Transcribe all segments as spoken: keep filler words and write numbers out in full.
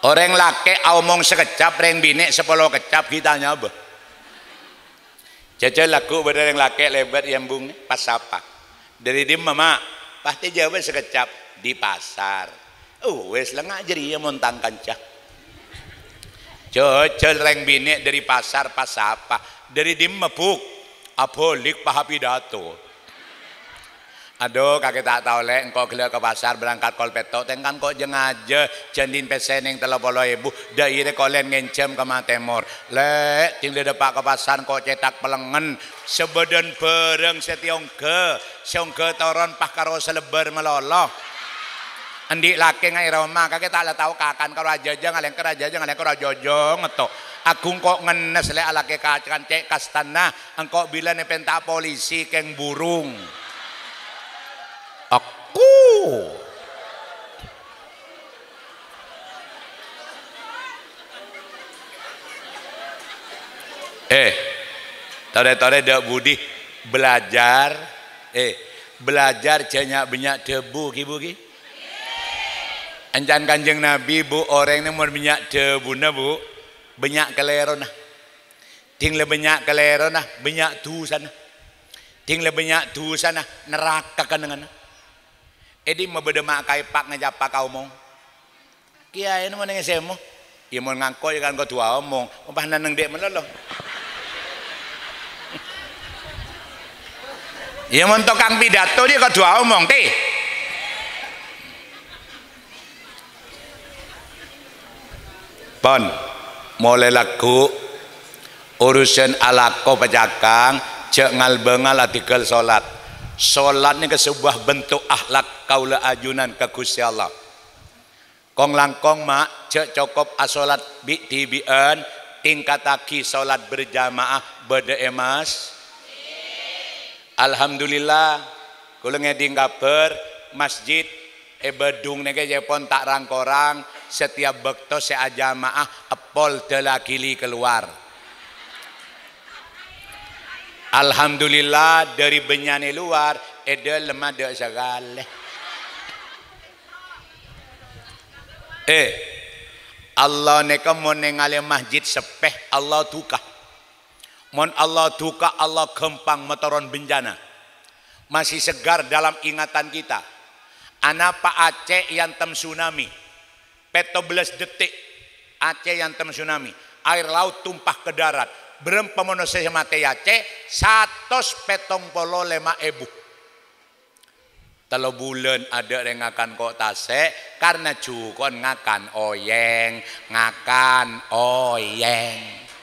Orang laki omong sekecap, reng bini sepuluh kecap, kita nyoba. Jajal laku pada orang laki lebar yang bung pas apa? Dari dia mama pasti jawab sekecap di pasar. Oh wes lengah jadi ya montang kancah. Jajal reng bini dari pasar pas apa? Dari dia mepuk apolik paha pidato. Aduh kakek tak tahu lek engkau gila ke pasar berangkat kol petok tengkan kok jeng aja jandin pesen yang telah puluh ibu daire kolen ngencem ke matemor lek tinggal depak ke pasar kok cetak pelengen sebadan bareng setiongke siongke toron pah karo selebar meloloh endi laki ngai Roma kakek tak lah tahu kakan karo aja aja ngaleng karo aja aja ngaleng karo jojo ngetok aku kok ngenes lek alake kacan cek kastana engkau bila nepenta polisi keng burung aku eh tore-tore dak budi belajar eh belajar janyak banyak debu kibu ki encan kanjeng Nabi bu orang ini mau banyak debu na bu banyak kelero nah ting le banyak kelero nah banyak dosa nah ting le banyak dosa nah neraka kan dengan edi mau berdemak kai pak ngejapa kau omong kiai ini mau nengis emo iya mau ngangkoi kan kau tua omong umpah naneng dek meloloh iya mau tokang pidato dia kau tua omong ti pon mulai lagu urusan alako pejakang cek ngal bengal artikel solat solat ini ke sebuah bentuk akhlak kaula ajunan ke Gusti Allah kong langkong mak cek cokop asolat bi tibian tingkataki solat berjamaah bede emas alhamdulillah kula ngeding kabar masjid e bedung nege jepon tak rangkorang setiap bekto seajamaah epol telakili keluar alhamdulillah dari benyane luar edel lemah dek segala eh Allah neka mon nengale masjid sepeh Allah duka mon Allah duka Allah gempang metoron bencana masih segar dalam ingatan kita ana Pak Aceh yang tem tsunami peto belas detik Aceh yang tem tsunami air laut tumpah ke darat berempa manusia mati Aceh satos petong polo lema ebu telo bulan ada yang ngakan kok tase karena cukon ngakan oyeng ngakan oyeng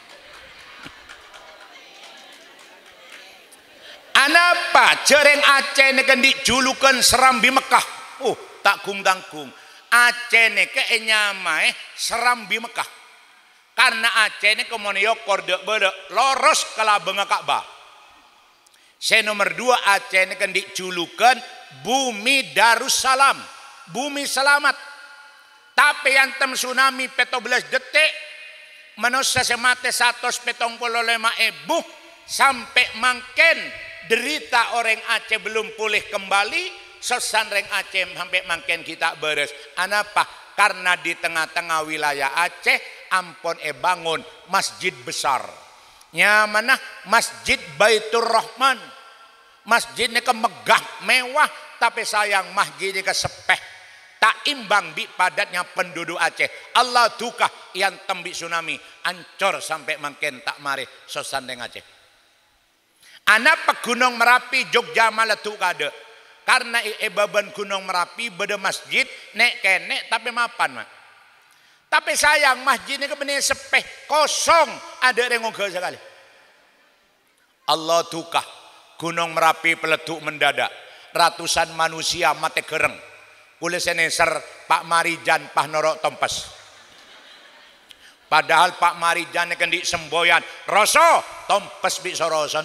anapa cereng Aceh ini kan dijulukan Serambi Mekah uh tak kung tangkung Aceh ini ke nyamai Serambi Mekah karena Aceh ini kemonio korde bede loros kala benga Ka'bah. Saya nomor dua Aceh ini kan dijulukan bumi Darussalam, bumi selamat. Tapi yang tem tsunami peto belas detik, manusia semate satos petong puluh lima ebu sampai mangken derita orang Aceh belum pulih kembali, sesan reng Aceh sampai mangken kita beres. Anapa? Karena di tengah-tengah wilayah Aceh ampun e bangun masjid besar nyamana Masjid Baitur Rahman masjid ini ke megah mewah tapi sayang masjid ini ke sepeh tak imbang bi padatnya penduduk Aceh Allah duka yang tembi tsunami ancor sampai makin tak mari sosandeng Aceh anak pegunung Merapi Jogja Maletu kade karena ebaban gunung Merapi beda masjid nek kenek tapi mapan mak tapi sayang masjid ini kebenar sepeh kosong ada yang ngogel sekali Allah duka gunung Merapi peleduk mendadak ratusan manusia mati gereng kulis seneser Pak Marijan Pah Norok Tompes padahal Pak Marijan ini di semboyan Roso Tompes bi sorosan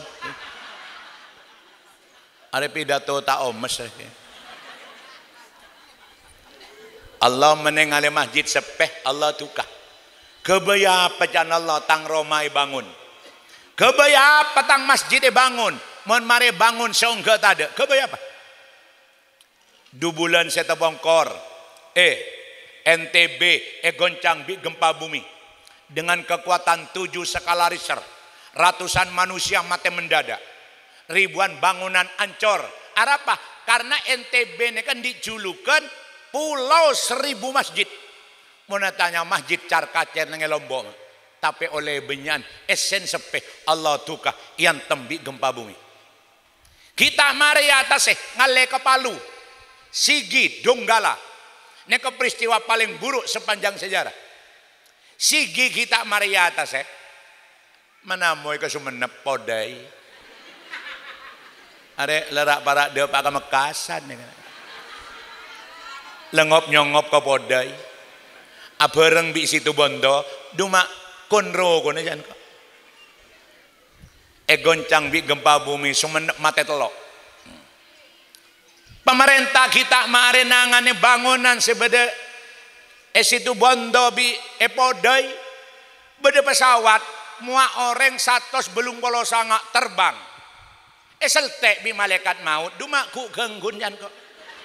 ada pidato tak omes Allah menengale masjid sepeh Allah duka kebaya pecan Allah tang Romai bangun kebaya petang masjid bangun mon mare bangun seongga tade kebaya apa du bulan saya tebongkor eh N T B eh goncang bi gempa bumi dengan kekuatan tujuh skala Richter. Ratusan manusia mati mendadak, ribuan bangunan ancor. Apa? Karena N T B ini kan dijulukan pulau seribu masjid. Mau tanya masjid carkacer nang Lombok, tapi oleh benyan esen sepe Allah tukah yang tembi gempa bumi. Kita mari atas eh ngale ke Palu, Sigi Donggala. Ini ke peristiwa paling buruk sepanjang sejarah. Sigi kita mari atas eh. Mana moy ke Sumenep podai. Are lerak para dia pak Mekasan. Lengop nyongop ke podai. Abareng bi situ bondo. Duma konro kono jan kok. E goncang bi gempa bumi Sumenep mate telok. Pemerintah kita mari nangane bangunan sebeda e situ bondo bi e podai. Beda pesawat mua orang satos belum polo sanga terbang. Eseltek bi malaikat maut duma ku genggun jan kok.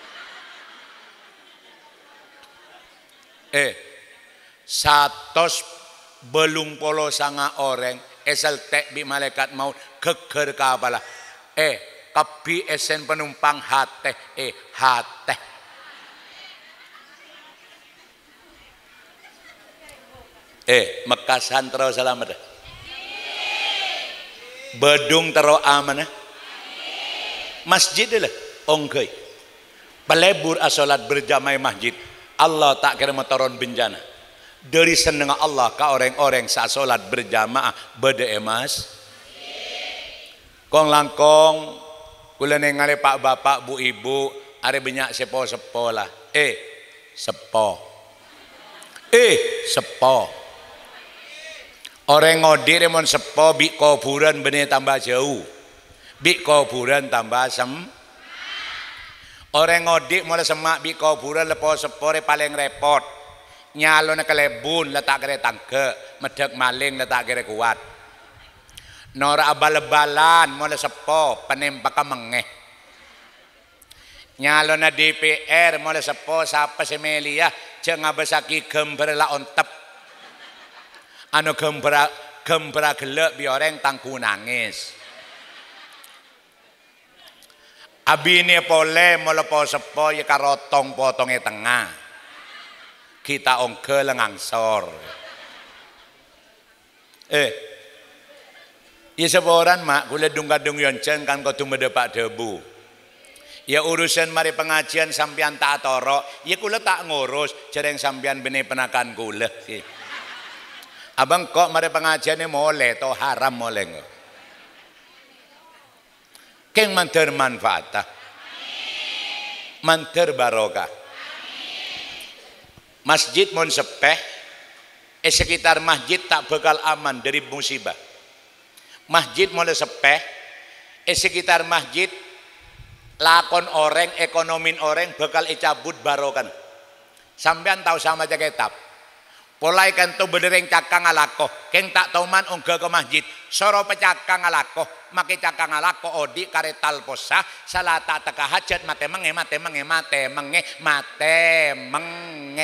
Eh satos belum polo sanga orang eseltek bi malaikat maut geger kabala. Eh kapi esen penumpang hate eh hate. Eh Mekasan terus selamat. Bedung tero amanah. Masjid lah ongkei. Pelebur asolat berjamaah masjid. Allah tak kira metoron bencana. Dari seneng Allah ke orang-orang saat solat berjamaah bede emas. Kong langkong kula nengale pak bapak bu ibu are banyak sepo-sepo lah. Eh sepo. Eh sepo. Orang ngodir emon sepo bi kuburan benih tambah jauh, bi kuburan tambah sem. Orang ngodik mulai semak bi kuburan lepo sepore paling repot. Nyalo nak kelebun letak kere tangke, medek maling letak kere kuat. Nora abal-balan mulai sepo penempak mengeh. Nyalo na D P R mulai sepo sapa semelia cenga besaki gember la ontep. Anu gembra gembra gelek bi orang tangku nangis. Abine pole melepo sepo ya karotong potongnya tengah. Kita ongke lengangsor. Eh, ya seporan mak kula dung-dung yonceng kan kau tuh mendepak debu. Ya urusan mari pengajian sampean tak atoro, ya kula tak ngurus, jarang sampean benih penakan kula. Abang kok mari pengajian ini boleh atau haram boleh nggak? Keng manter manfaat, manter barokah. Masjid mon sepeh, eh sekitar masjid tak bakal aman dari musibah. Masjid mulai sepeh, eh sekitar masjid lakon orang, ekonomin orang bakal icabut barokan. Sampean tahu sama aja kitab. Polai kan tu bedereng cakang alako, keng tak tahu man ongga ke masjid. Soro pecakang alako, make cakang alako odi karetal posa, salah tak teka hajat mate menge mate menge mate menge mate menge.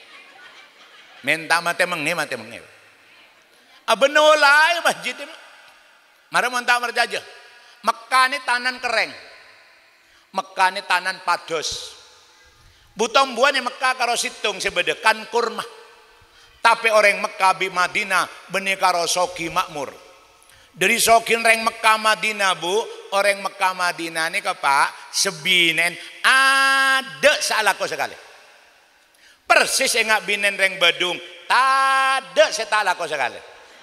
Minta mate menge mate menge. Abenolai masjid ini. Mari montak merjajah. Mekah ini tanan kereng. Mekah ini tanan pados. Butong buah ni Mekah karo situng sebedekan kurma. Tapi orang Mekah bi Madinah benih karo soki makmur. Dari sokin reng Mekah Madinah bu, orang Mekah Madinah ni kepak sebinen ada salah ko sekali. Persis engak binen reng Badung, ada setala ko sekali.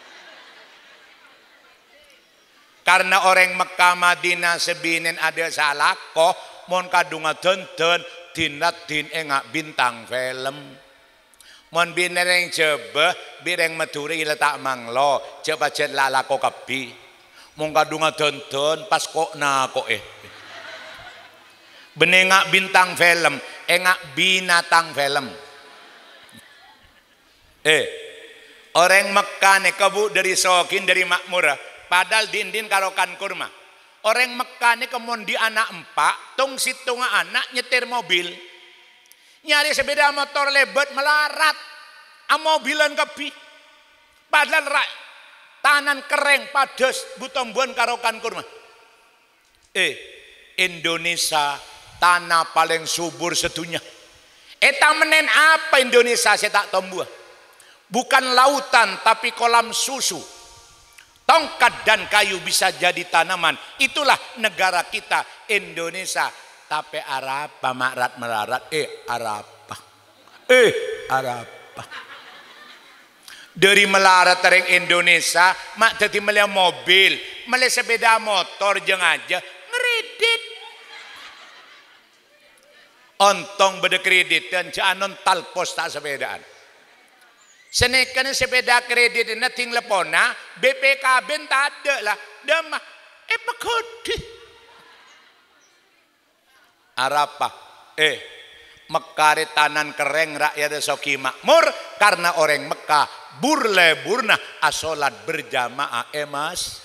Karena orang Mekah Madinah sebinen ada salah ko, mon kadunga tonton dinat din engak bintang film. Mon binereng coba bireng meduri letak manglo coba jet lala ko kapi mong kadunga tonton pas kok na kok eh benengak bintang film engak binatang film eh orang Mekah ne kebu dari sokin dari makmur padahal dindin karokan kurma orang Mekah ne kemon di anak empat tong situng anak nyetir mobil Nyari sepeda motor lebet melarat. Amobilan kebi. Padahal rak tanan kereng padas butombuan karokan kurma. Eh, Indonesia tanah paling subur sedunia. Eta menen apa Indonesia saya tak tombuh. Bukan lautan tapi kolam susu. Tongkat dan kayu bisa jadi tanaman. Itulah negara kita Indonesia. Tapi Arapa makrat melarat. Eh Arapa. Eh Arapa. Dari melarat tereng Indonesia. Mak jadi melihat mobil. Melihat sepeda motor jeng aja. Ngeredit. Ontong beda kredit. Dan janon talpos tak sepedaan. Senekan sepeda kredit ini ting lepona, B P K B tak ada lah. Dama, eh pakodi. Arapa, eh Mekah tanan kereng rakyat soki makmur karena orang Mekah burle burna asolat berjamaah emas.